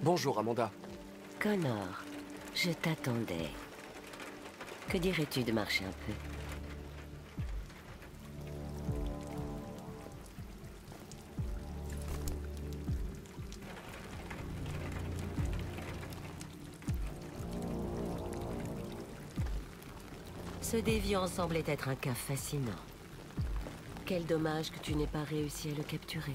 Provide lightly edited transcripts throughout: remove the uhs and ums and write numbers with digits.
Bonjour, Amanda. Connor, je t'attendais. Que dirais-tu de marcher un peu? Ce déviant semblait être un cas fascinant. Quel dommage que tu n'aies pas réussi à le capturer.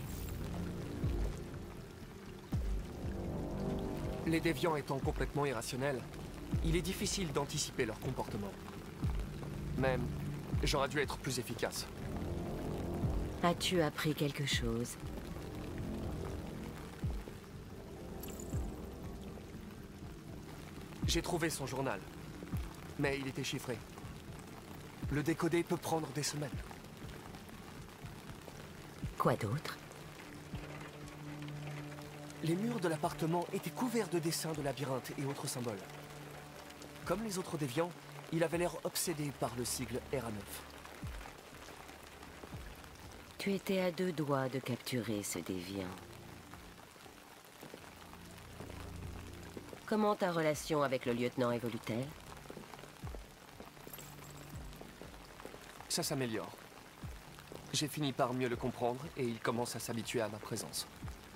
Les déviants étant complètement irrationnels, il est difficile d'anticiper leur comportement. Même, j'aurais dû être plus efficace. As-tu appris quelque chose? J'ai trouvé son journal, mais il était chiffré. Le décoder peut prendre des semaines. Quoi d'autre? Les murs de l'appartement étaient couverts de dessins de labyrinthes et autres symboles. Comme les autres déviants, il avait l'air obsédé par le sigle RA9. Tu étais à 2 doigts de capturer ce déviant. Comment ta relation avec le lieutenant évolue-t-elle? Ça s'améliore. J'ai fini par mieux le comprendre et il commence à s'habituer à ma présence.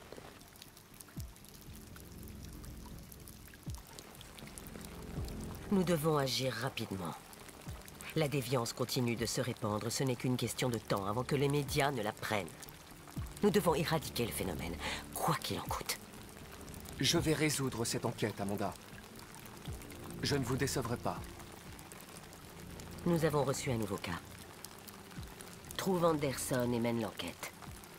Nous devons agir rapidement. La déviance continue de se répandre, ce n'est qu'une question de temps avant que les médias ne la prennent. Nous devons éradiquer le phénomène, quoi qu'il en coûte. Je vais résoudre cette enquête, Amanda. Je ne vous décevrai pas. Nous avons reçu un nouveau cas. Trouve Anderson et mène l'enquête.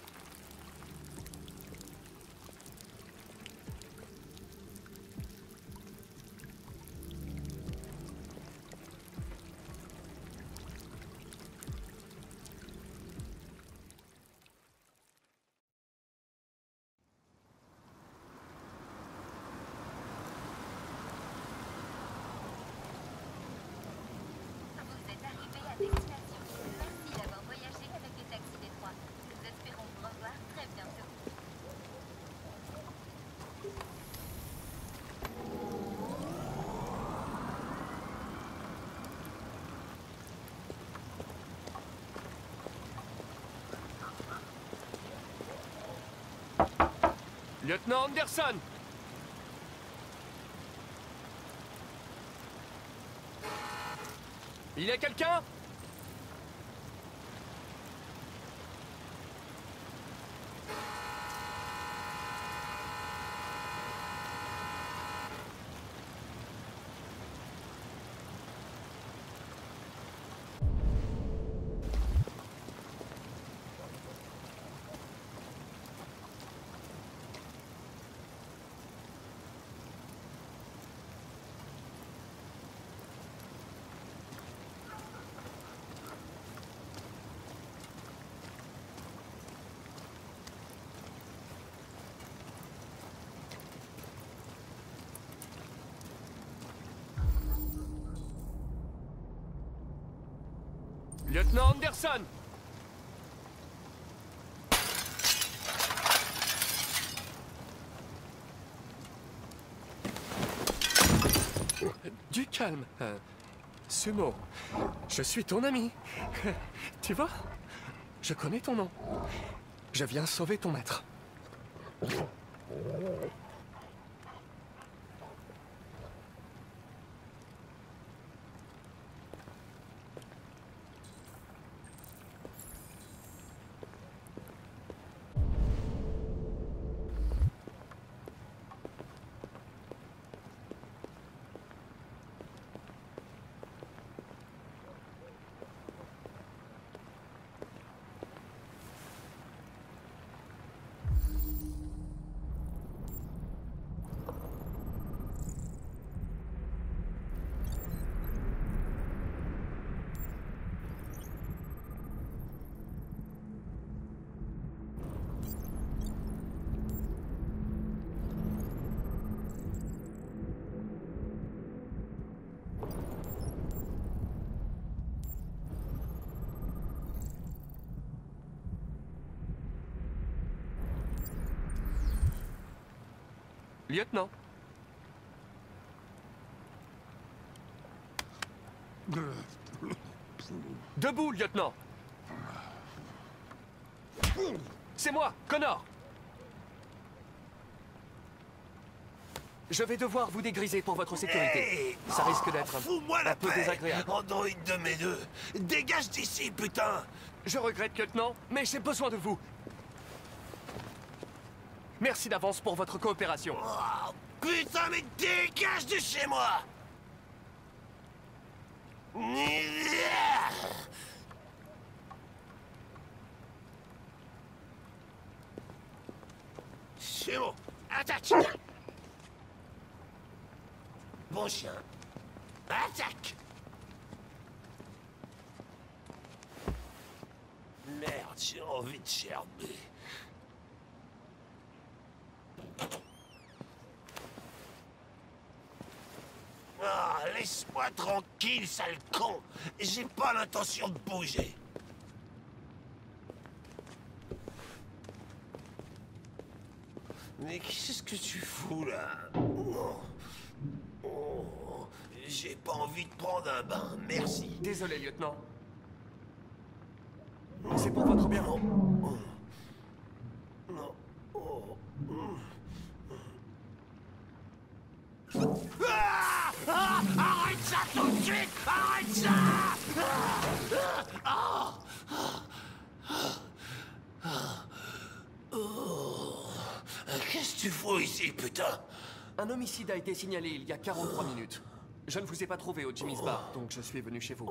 Vous êtes arrivé à destination. Merci d'avoir voyagé avec les taxis détroits. Nous espérons vous revoir très bientôt. Lieutenant Anderson! Il y a quelqu'un? Lieutenant Anderson! Du calme. Sumo, je suis ton ami. Tu vois? Je connais ton nom. Je viens sauver ton maître. Lieutenant. Debout, lieutenant. C'est moi, Connor. Je vais devoir vous dégriser pour votre sécurité. Hey, Ça risque d'être fous-moi la un peu paix, désagréable. androïde de mes deux. Dégage d'ici, putain. Je regrette, lieutenant, mais j'ai besoin de vous. Merci d'avance pour votre coopération. Oh, putain, mais dégage de chez moi. C'est bon. Attaque. Bon chien. Attaque. Merde, j'ai envie de gerber. Ah, laisse-moi tranquille, sale con. J'ai pas l'intention de bouger. Mais qu'est-ce que tu fous, là? Oh, j'ai pas envie de prendre un bain, merci. Désolé, lieutenant. C'est pour votre bien. Non. Ah, ah, arrête ça tout de suite! Arrête ça! Qu'est-ce que tu fous ici, putain? Un homicide a été signalé il y a 43 minutes. Je ne vous ai pas trouvé au Jimmy's Bar, donc je suis venu chez vous.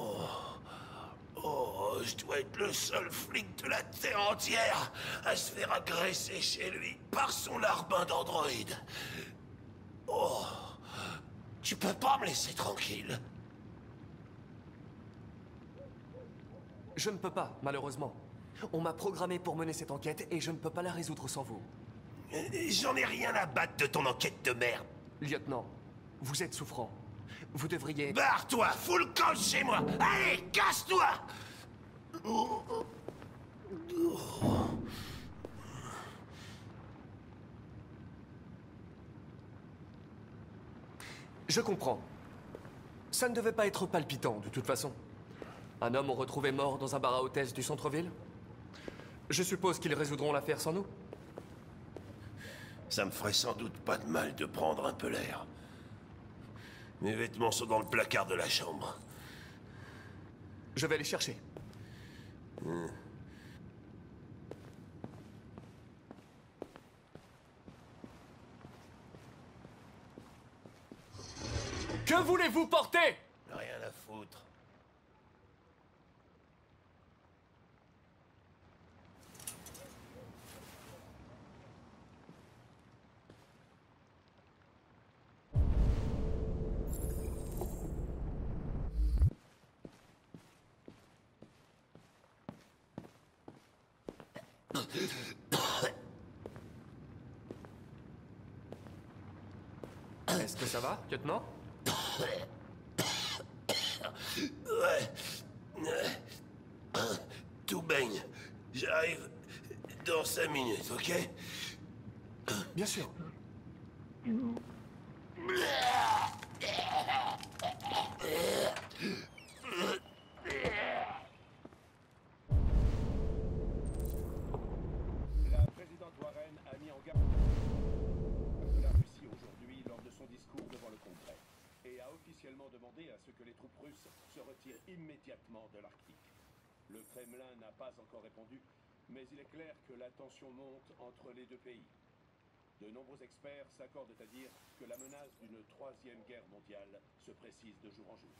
Oh, je dois être le seul flic de la Terre entière à se faire agresser chez lui par son larbin d'androïde. Oh, tu peux pas me laisser tranquille. Je ne peux pas, malheureusement. On m'a programmé pour mener cette enquête et je ne peux pas la résoudre sans vous. J'en ai rien à battre de ton enquête de merde. Lieutenant, vous êtes souffrant. Vous devriez... Barre-toi, fous le camp de chez moi. Allez, casse-toi. Je comprends. Ça ne devait pas être palpitant, de toute façon. Un homme retrouvé mort dans un bar à hôtesse du centre-ville. Je suppose qu'ils résoudront l'affaire sans nous. Ça me ferait sans doute pas de mal de prendre un peu l'air. Mes vêtements sont dans le placard de la chambre. Je vais les chercher. Que voulez-vous porter? Rien à foutre. Est-ce que ça va, lieutenant? Ouais. Tout baigne. J'arrive dans 5 minutes, ok? Bien sûr. La présidente Warren a mis en garde de la Russie aujourd'hui lors de son discours devant le Congrès et a officiellement demandé à ce que les troupes russes se retirent immédiatement de l'Arctique. Le Kremlin n'a pas encore répondu, mais il est clair que la tension monte entre les deux pays. De nombreux experts s'accordent à dire que la menace d'une troisième guerre mondiale se précise de jour en jour.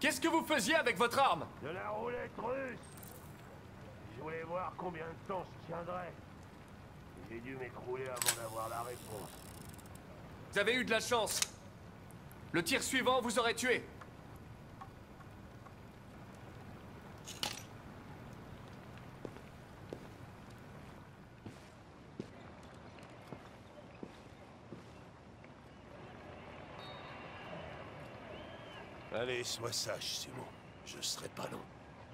Qu'est-ce que vous faisiez avec votre arme? De la roulette russe. Je voulais voir combien de temps je tiendrais. J'ai dû m'écrouler avant d'avoir la réponse. Vous avez eu de la chance. Le tir suivant vous aurait tué. Allez, sois sage, Simon. Je serai pas long.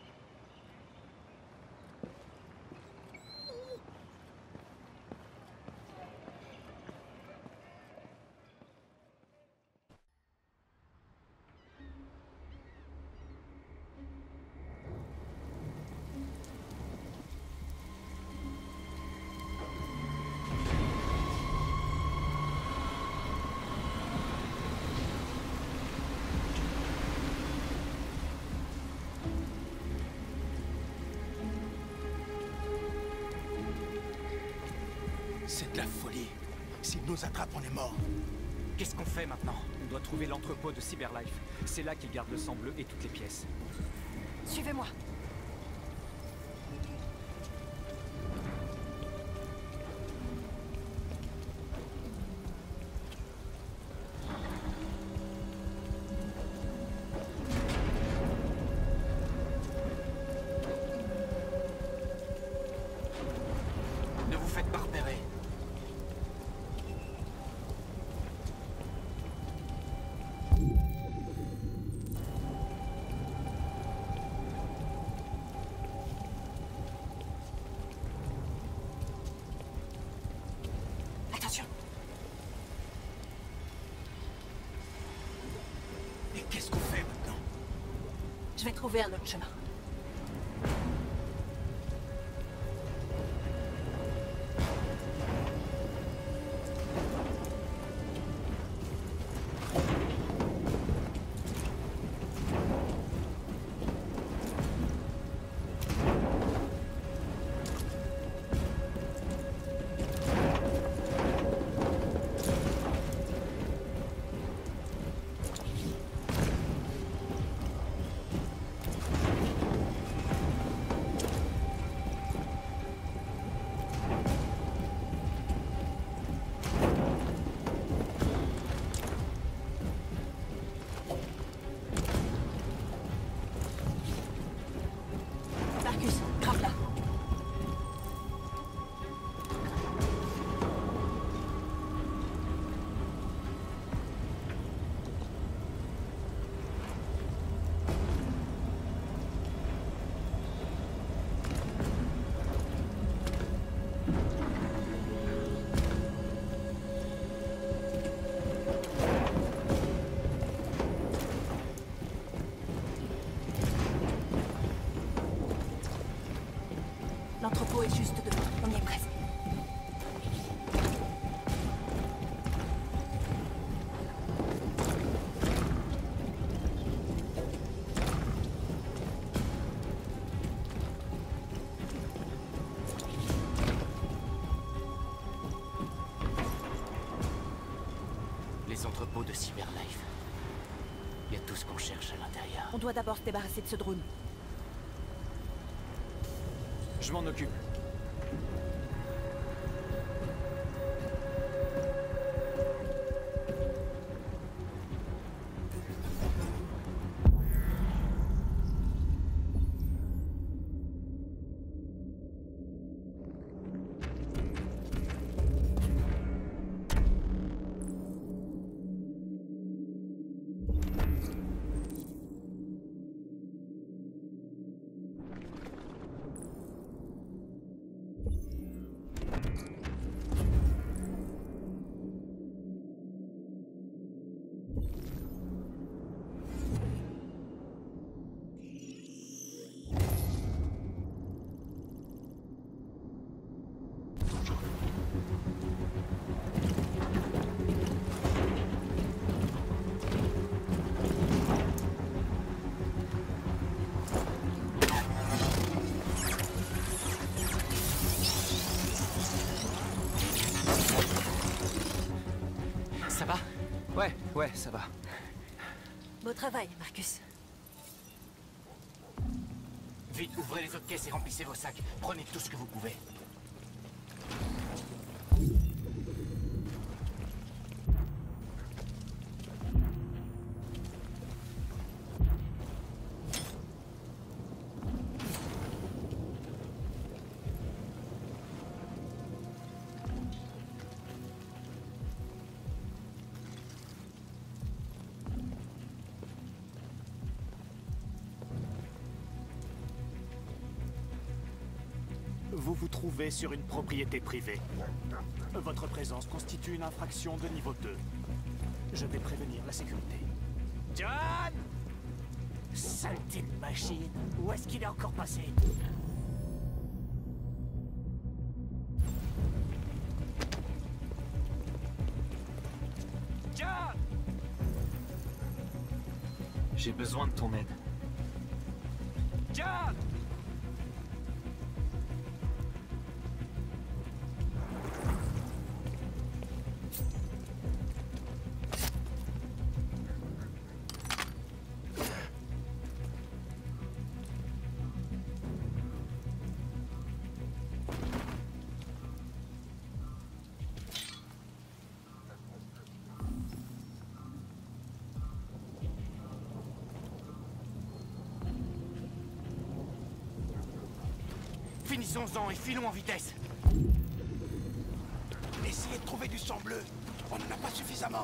C'est de la folie. S'ils nous attrapent, on est mort. Qu'est-ce qu'on fait maintenant? On doit trouver l'entrepôt de Cyberlife. C'est là qu'ils gardent le sang bleu et toutes les pièces. Suivez-moi. Ne vous faites pas repérer. Attention. Et qu'est-ce qu'on fait maintenant? Je vais trouver un autre chemin. Marcus, grimpe là. L'entrepôt est juste devant. On y est presque. Les entrepôts de Cyberlife. Il y a tout ce qu'on cherche à l'intérieur. On doit d'abord se débarrasser de ce drone. Je m'en occupe. Ça va? Ouais, ça va. Beau travail, Marcus. Vite, ouvrez les autres caisses et remplissez vos sacs. Prenez tout ce que vous pouvez. Vous vous trouvez sur une propriété privée. Votre présence constitue une infraction de niveau 2. Je vais prévenir la sécurité. John! Saleté de machine! Où est-ce qu'il est encore passé? John! J'ai besoin de ton aide. John! Finissons-en et filons en vitesse. Essayez de trouver du sang bleu. On n'en a pas suffisamment.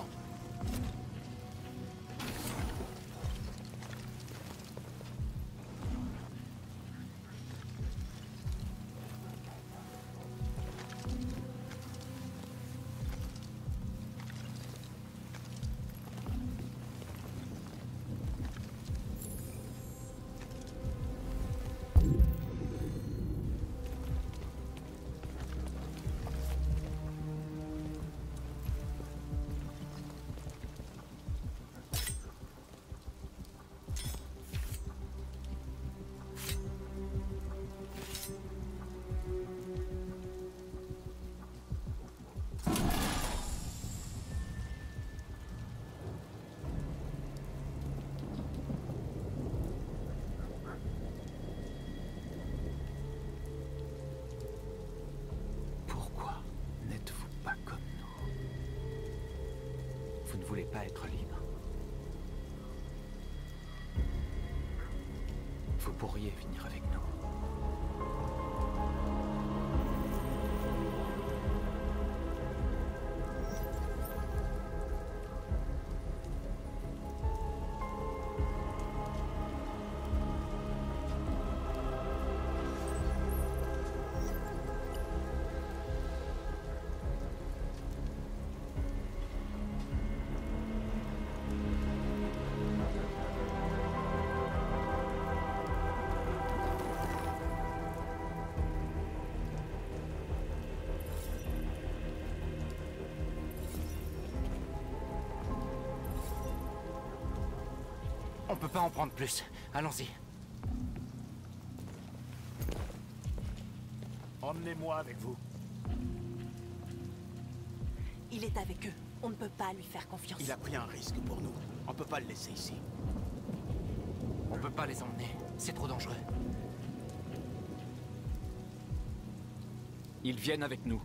Vous ne voulez pas être libre. Vous pourriez venir avec nous. On peut pas en prendre plus. Allons-y. Emmenez-moi avec vous. Il est avec eux. On ne peut pas lui faire confiance. Il a pris un risque pour nous. On peut pas le laisser ici. On peut pas les emmener. C'est trop dangereux. Ils viennent avec nous.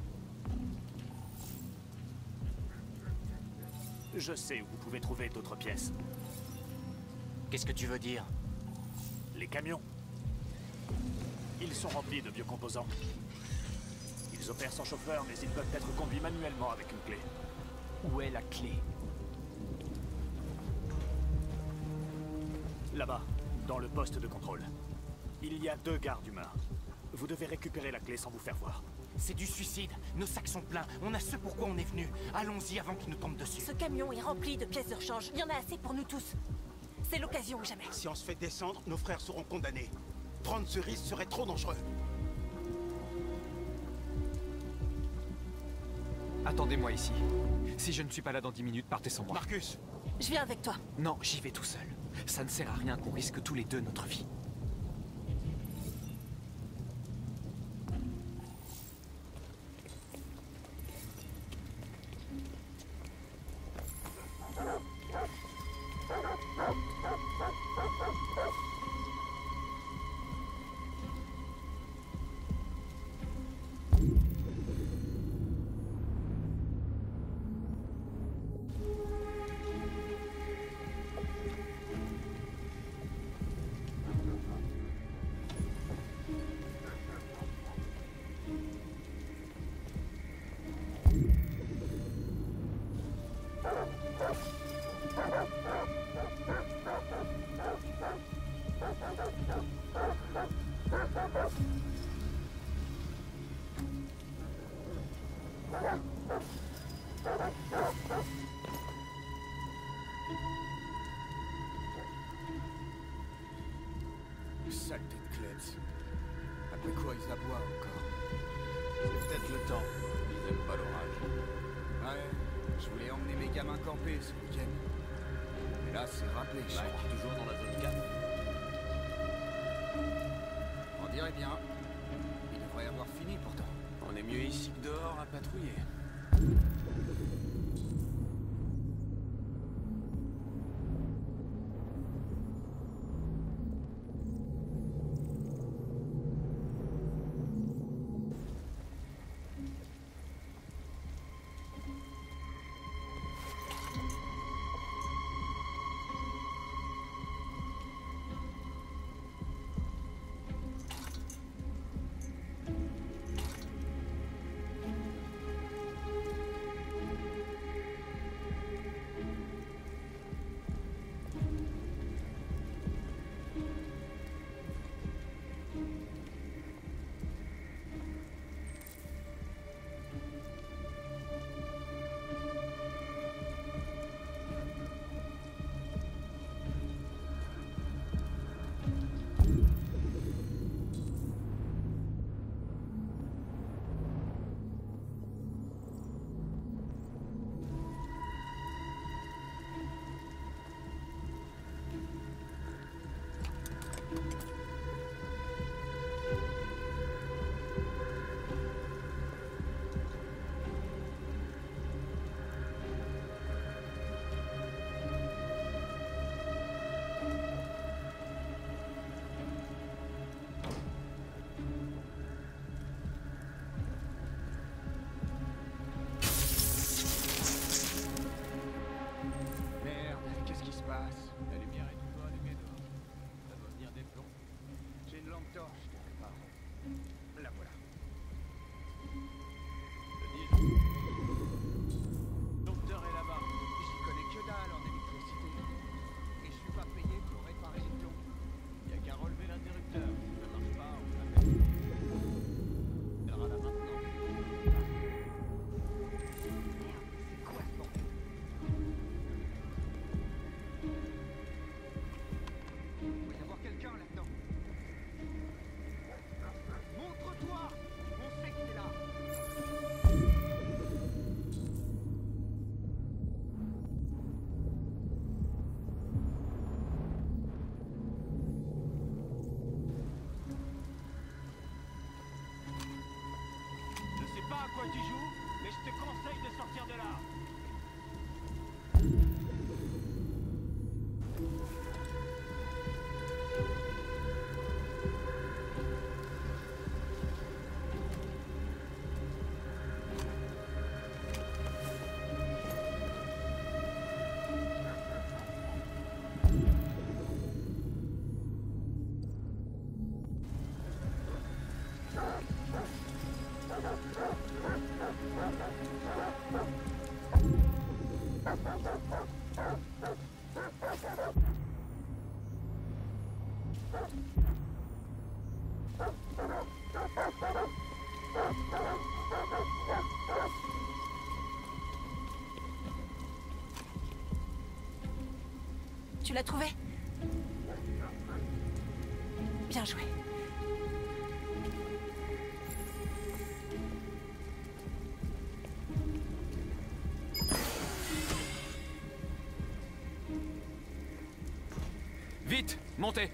Je sais où vous pouvez trouver d'autres pièces. Qu'est-ce que tu veux dire? Les camions. Ils sont remplis de biocomposants. Ils opèrent sans chauffeur, mais ils peuvent être conduits manuellement avec une clé. Où est la clé? Là-bas, dans le poste de contrôle. Il y a 2 gardes humains. Vous devez récupérer la clé sans vous faire voir. C'est du suicide. Nos sacs sont pleins. On a ce pourquoi on est venu. Allons-y avant qu'ils nous tombent dessus. Ce camion est rempli de pièces de rechange. Il y en a assez pour nous tous. C'est l'occasion ou jamais. Si on se fait descendre, nos frères seront condamnés. Prendre ce risque serait trop dangereux. Attendez-moi ici. Si je ne suis pas là dans 10 minutes, partez sans moi. Marcus! Je viens avec toi. Non, j'y vais tout seul. Ça ne sert à rien qu'on risque tous les deux notre vie. Saleté de klebs. Après quoi ils aboient encore? C'est peut-être le temps. Ils aiment pas l'orage. Ouais, je voulais emmener mes gamins camper ce week-end. Mais là, c'est râpé. Mike, toujours dans la zone 4. On dirait bien. Il devrait avoir fini pourtant. On est mieux ici que dehors à patrouiller. quoi tu joues, mais je te conseille de sortir de là. Tu l'as trouvé? Bien joué. Vite, montez!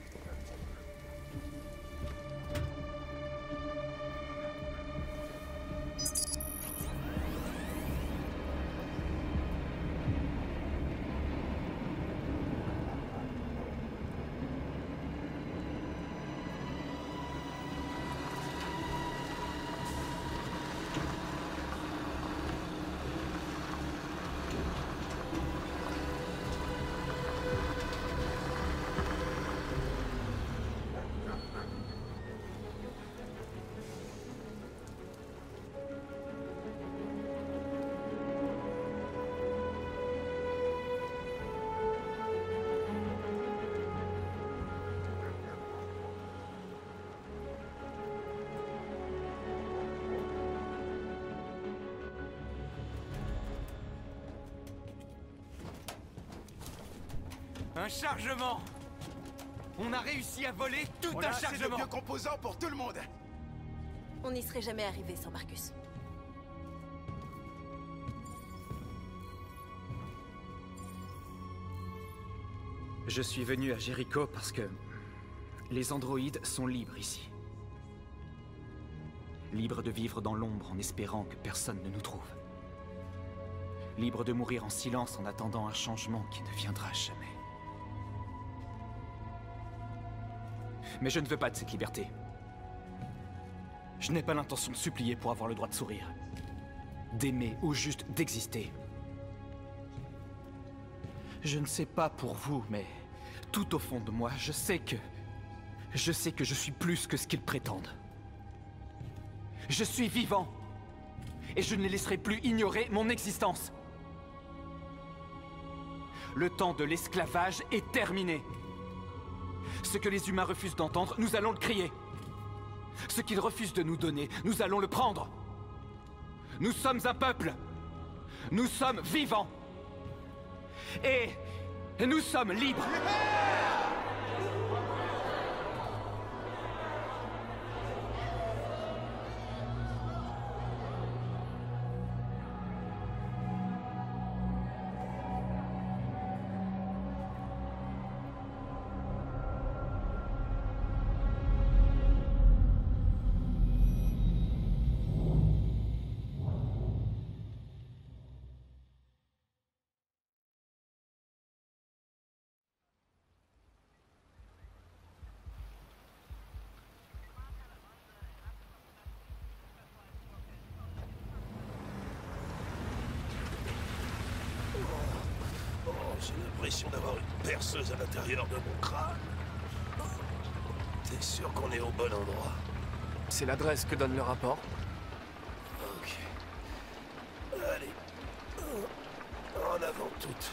Un chargement! On a réussi à voler tout On un a assez de chargement! vieux composants pour tout le monde. On n'y serait jamais arrivé sans Marcus. Je suis venu à Jericho parce que les androïdes sont libres ici. Libres de vivre dans l'ombre en espérant que personne ne nous trouve. Libres de mourir en silence en attendant un changement qui ne viendra jamais. Mais je ne veux pas de cette liberté. Je n'ai pas l'intention de supplier pour avoir le droit de sourire. D'aimer ou juste d'exister. Je ne sais pas pour vous, mais tout au fond de moi, je sais que je suis plus que ce qu'ils prétendent. Je suis vivant. Et je ne les laisserai plus ignorer mon existence. Le temps de l'esclavage est terminé. Ce que les humains refusent d'entendre, nous allons le crier. Ce qu'ils refusent de nous donner, nous allons le prendre. Nous sommes un peuple. Nous sommes vivants. Et nous sommes libres. J'ai l'impression d'avoir une perceuse à l'intérieur de mon crâne. T'es sûr qu'on est au bon endroit? C'est l'adresse que donne le rapport. Ok. Allez. En avant toutes.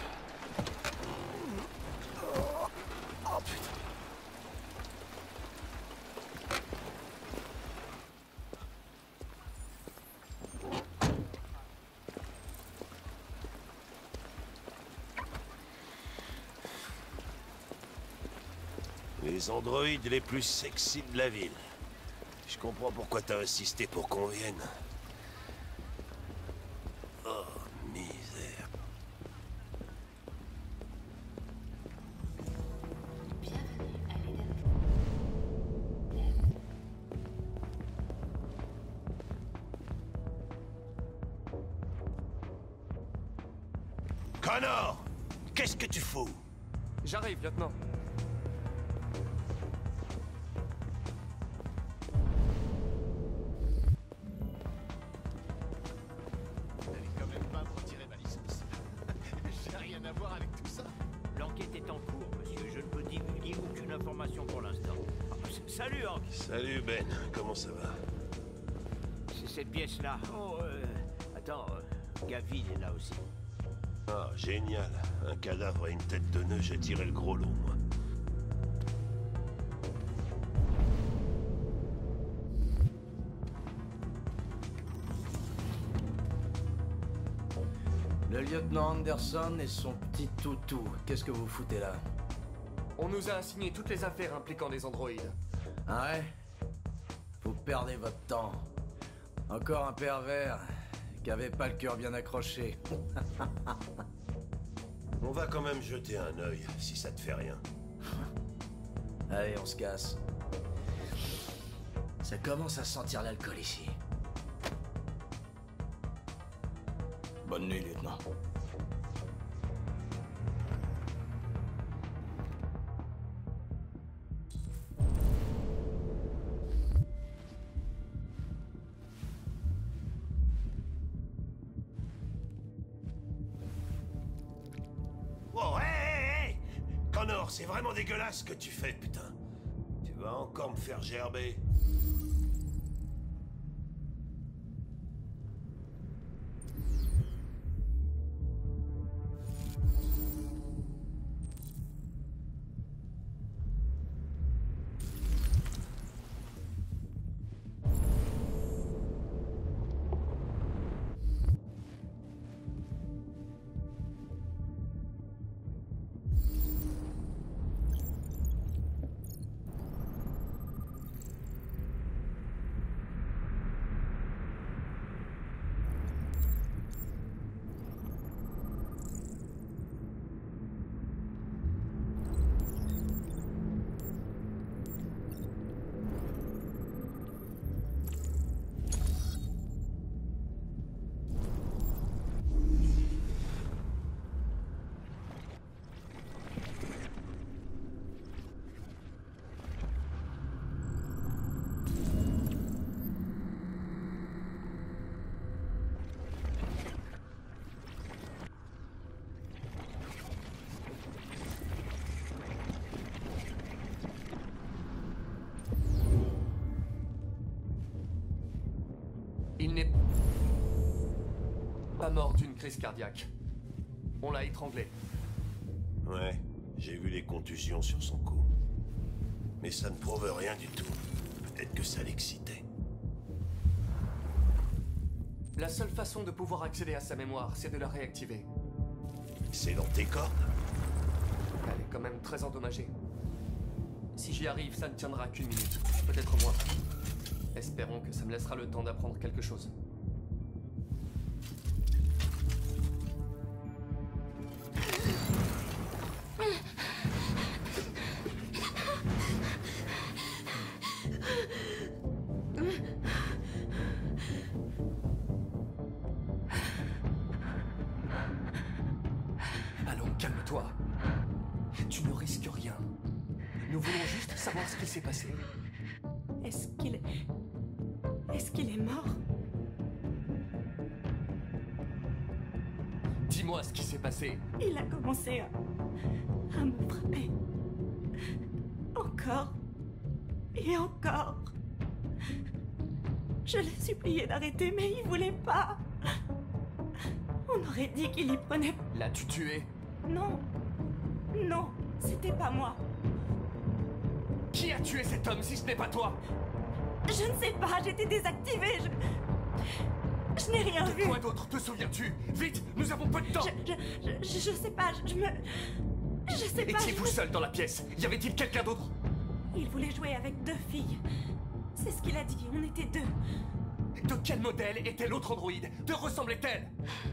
Oh putain. Les androïdes les plus sexy de la ville. Je comprends pourquoi t'as insisté pour qu'on vienne. Oh, misère. Connor! Qu'est-ce que tu fous? J'arrive, lieutenant. Salut, Hank. Salut, Ben. Comment ça va? C'est cette pièce-là. Oh, attends, Gavin est là aussi. Ah, génial. Un cadavre et une tête de nœud, j'ai tiré le gros lot, moi. Le lieutenant Anderson et son petit toutou. Qu'est-ce que vous foutez là? On nous a assigné toutes les affaires impliquant des androïdes. Ah ouais? Vous perdez votre temps. Encore un pervers qui avait pas le cœur bien accroché. On va quand même jeter un œil, si ça te fait rien. Allez, on se casse. Ça commence à sentir l'alcool ici. Bonne nuit, lieutenant. Oh, hé! Connor, c'est vraiment dégueulasse ce que tu fais, putain. Tu vas encore me faire gerber. n'est pas mort d'une crise cardiaque. On l'a étranglé. Ouais, j'ai vu les contusions sur son cou. Mais ça ne prouve rien du tout. Peut-être que ça l'excitait. La seule façon de pouvoir accéder à sa mémoire, c'est de la réactiver. C'est dans tes cordes? Elle est quand même très endommagée. Si j'y arrive, ça ne tiendra qu'une minute, peut-être moins. Espérons que ça me laissera le temps d'apprendre quelque chose. Allons, calme-toi. Tu ne risques rien. Nous voulons juste savoir ce qui s'est passé. Est-ce qu'il est mort? Dis-moi ce qui s'est passé. Il a commencé à me frapper. Encore. Et encore. Je l'ai supplié d'arrêter, mais il voulait pas. On aurait dit qu'il y prenait... L'as-tu tué? Non. Non, c'était pas moi. Qui a tué cet homme si ce n'est pas toi? Je ne sais pas, j'étais désactivée, je n'ai rien vu. De quoi d'autre te souviens-tu? Vite, nous avons peu de temps. Je sais pas, je sais pas. Étiez-vous seul dans la pièce? Y avait-il quelqu'un d'autre? Il voulait jouer avec 2 filles. C'est ce qu'il a dit, on était 2. De quel modèle était l'autre androïde? Te ressemblait-elle?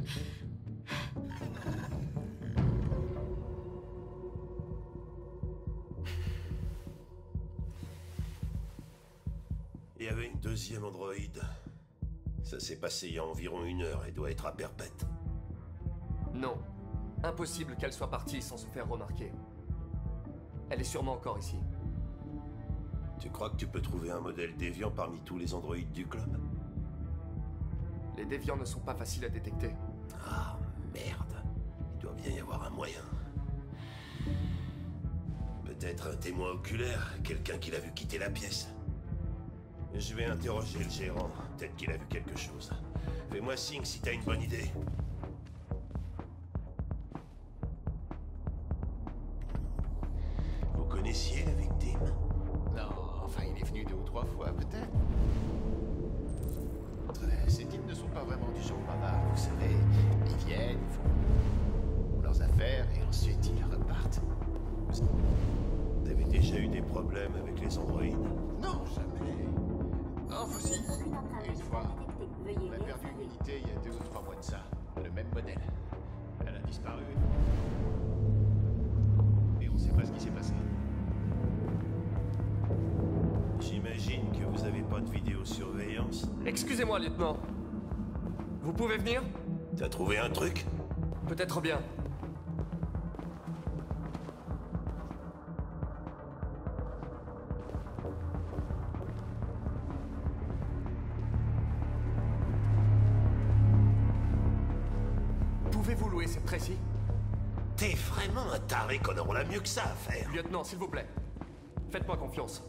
Il y avait une deuxième androïde. Ça s'est passé il y a environ 1 heure et doit être à Perpète. Non. Impossible qu'elle soit partie sans se faire remarquer. Elle est sûrement encore ici. Tu crois que tu peux trouver un modèle déviant parmi tous les androïdes du club? Les déviants ne sont pas faciles à détecter. Ah, merde. Il doit bien y avoir un moyen. Peut-être un témoin oculaire, quelqu'un qui l'a vu quitter la pièce. Je vais interroger le gérant. Peut-être qu'il a vu quelque chose. Fais-moi signe si t'as une bonne idée. Vous connaissiez la victime? Non, enfin, il est venu 2 ou 3 fois, peut-être. Ces types ne sont pas vraiment du genre bavard, vous savez. Ils viennent, ils font leurs affaires et ensuite ils repartent. Vous avez déjà eu des problèmes avec les androïdes? Non, jamais. Enfin si, une fois. On a perdu une unité il y a 2 ou 3 mois de ça. Le même modèle. Elle a disparu. Et on sait pas ce qui s'est passé. J'imagine que vous avez pas de vidéosurveillance. Excusez-moi, lieutenant. Vous pouvez venir? T'as trouvé un truc? Peut-être bien. Pouvez-vous louer cette Tracy? T'es vraiment un taré, Connor. On a mieux que ça à faire. Lieutenant, s'il vous plaît. Faites-moi confiance.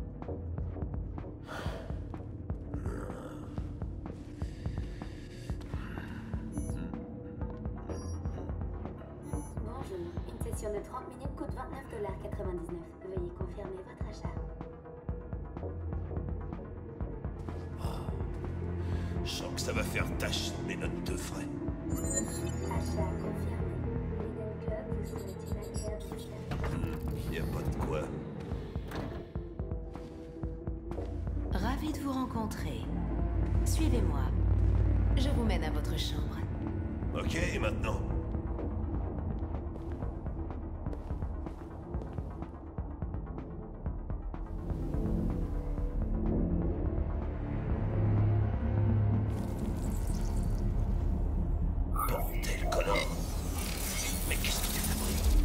Bonjour. Une session de 30 minutes coûte 29,99 $. Veuillez confirmer votre achat. Je sens que ça va faire tâche mes notes de frais. Achat confirmé. Eden Club vous souhaite une agréable visite. Y a pas de quoi. Ravi de vous rencontrer. Suivez-moi. Je vous mène à votre chambre. Ok, et maintenant? Bordel, Connor. Mais qu'est-ce qui t'a pris?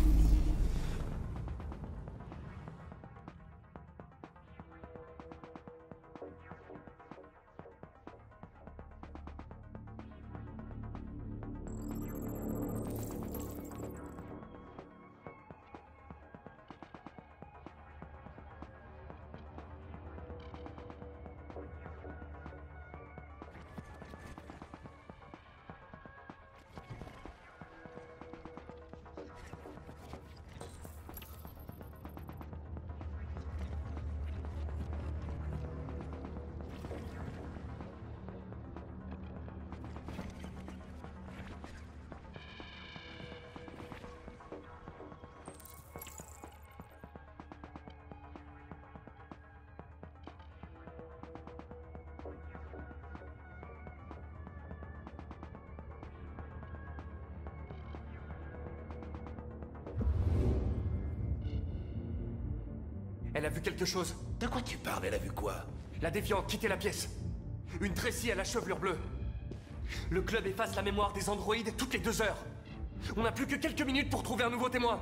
Elle a vu quelque chose. De quoi tu parles? Elle a vu quoi? La déviante quitter la pièce. Une Tracy à la chevelure bleue. Le club efface la mémoire des androïdes toutes les 2 heures. On n'a plus que quelques minutes pour trouver un nouveau témoin.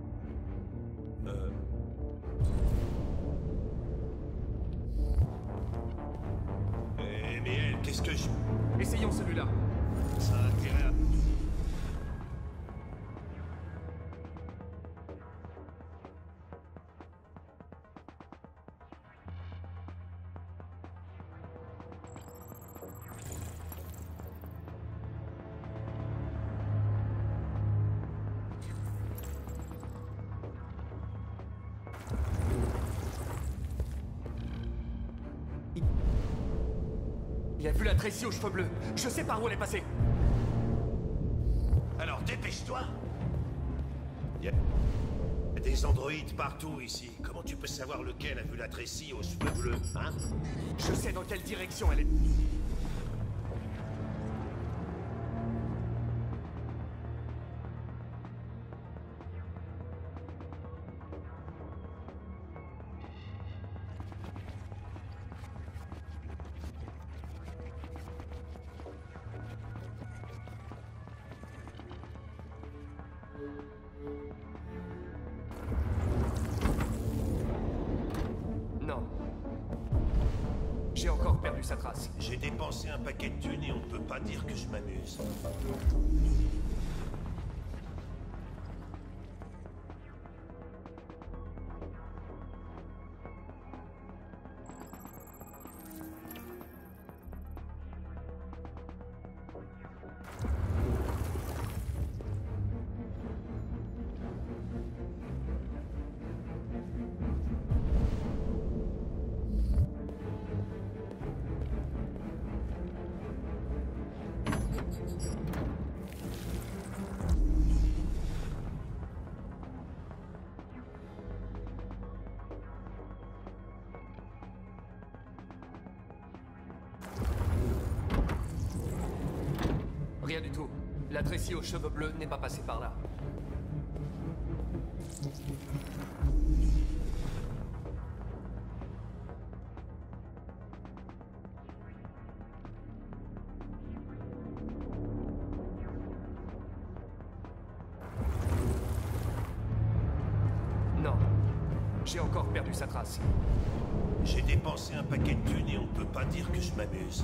Mais elle, qu'est-ce que je... Essayons celui-là. Ça a intérêt à... Il a vu la Tracy aux cheveux bleus. Je sais par où elle est passée. Alors dépêche-toi. Il y a des androïdes partout ici. Comment tu peux savoir lequel a vu la Tracy aux cheveux bleus, hein? Je sais dans quelle direction elle est. Non. J'ai encore perdu sa trace. J'ai dépensé un paquet de thunes et on ne peut pas dire que je m'amuse. Rien du tout. La Tracy aux cheveux bleus n'est pas passée par là. Non. J'ai encore perdu sa trace. J'ai dépensé un paquet de thunes et on ne peut pas dire que je m'amuse.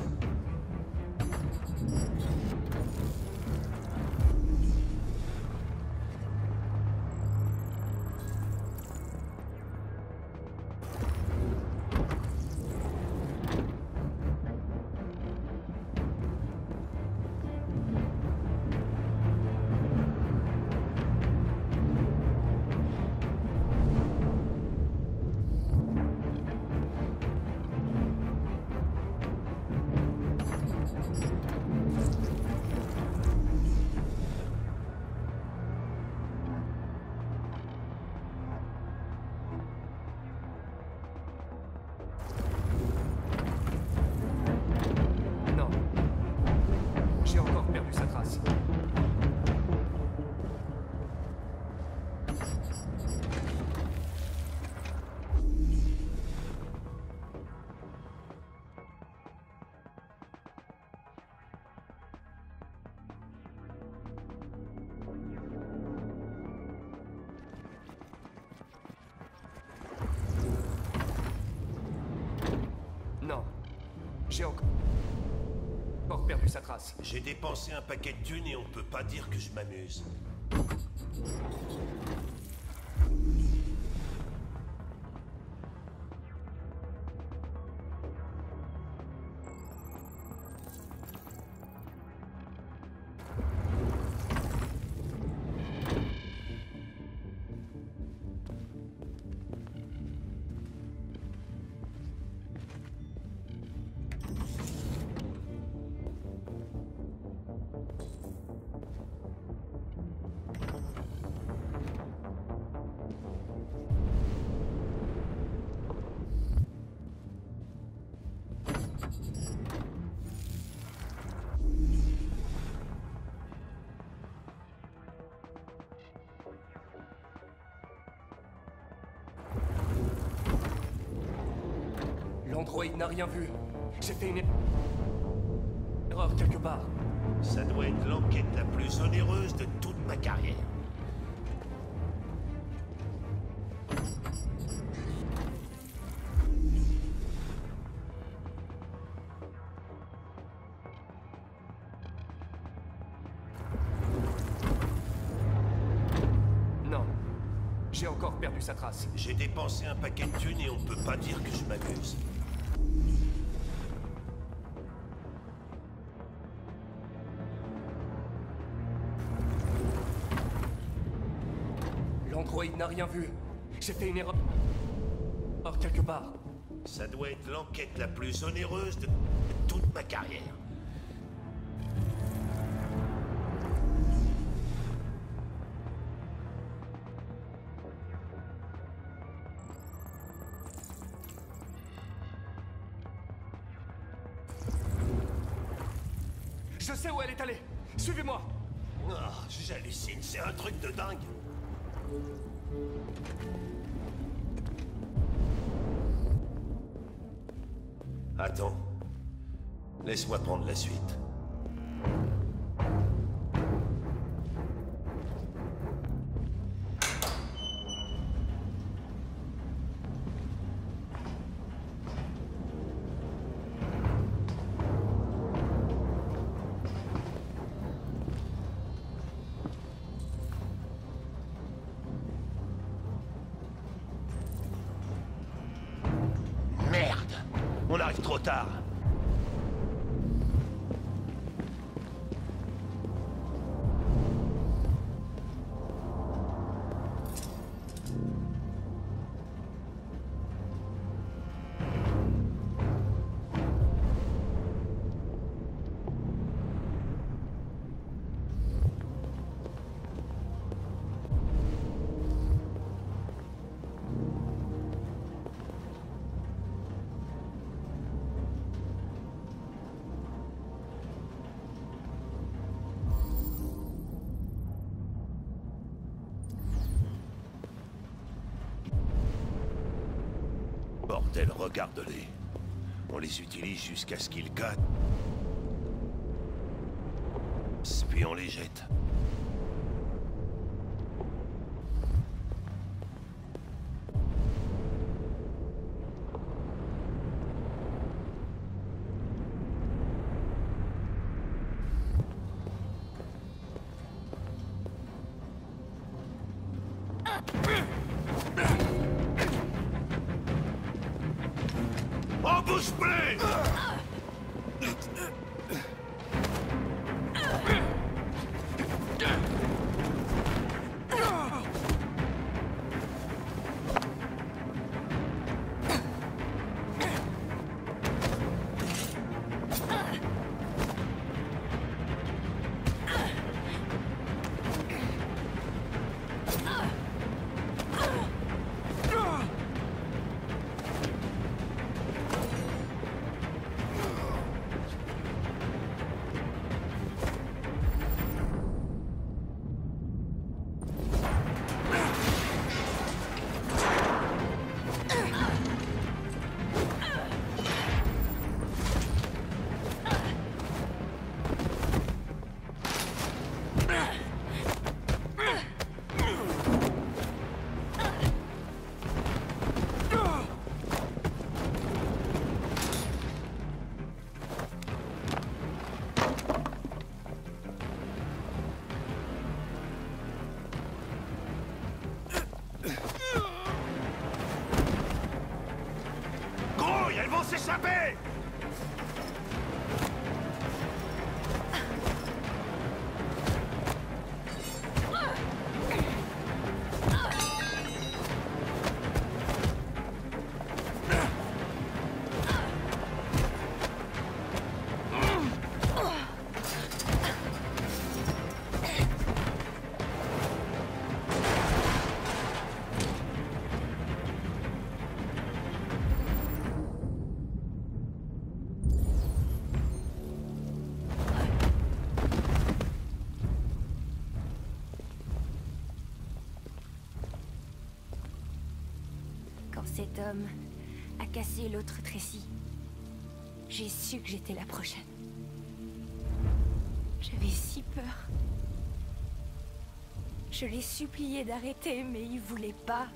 Non. J'ai encore perdu sa trace. Non. J'ai encore perdu sa trace. J'ai dépensé un paquet de thunes et on ne peut pas dire que je m'amuse. L'androïde n'a rien vu. J'ai fait une erreur quelque part. Ça doit être l'enquête la plus onéreuse de toute ma carrière. Non. J'ai encore perdu sa trace. J'ai dépensé un paquet de thunes et on peut pas dire que je m'amuse. L'androïde n'a rien vu. J'ai fait une erreur quelque part. Ça doit être l'enquête la plus onéreuse de toute ma carrière. Je sais où elle est allée. Suivez-moi. Oh, j'hallucine, c'est un truc de dingue. Attends. Laisse-moi prendre la suite. Merde! On arrive trop tard. Bordel, regarde-les. On les utilise jusqu'à ce qu'ils cassent. Puis on les jette. En bouche pleine! Grouille, elles vont s'échapper! Cet homme a cassé l'autre Tracy, j'ai su que j'étais la prochaine. J'avais si peur. Je l'ai supplié d'arrêter, mais il voulait pas.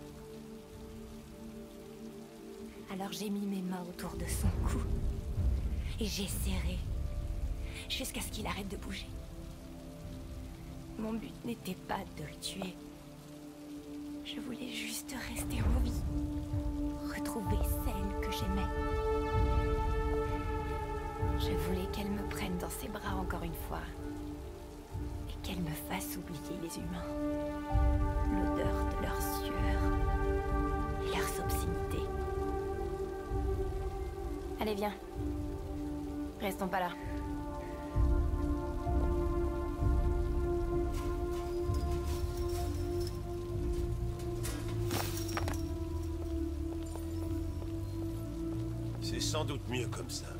Alors j'ai mis mes mains autour de son cou. Et j'ai serré. Jusqu'à ce qu'il arrête de bouger. Mon but n'était pas de le tuer. Je voulais juste rester en vie. Retrouver celle que j'aimais. Je voulais qu'elle me prenne dans ses bras encore une fois. Et qu'elle me fasse oublier les humains. L'odeur de leur sueur. Et leurs obscénités. Allez, viens. Restons pas là. C'est sans doute mieux comme ça.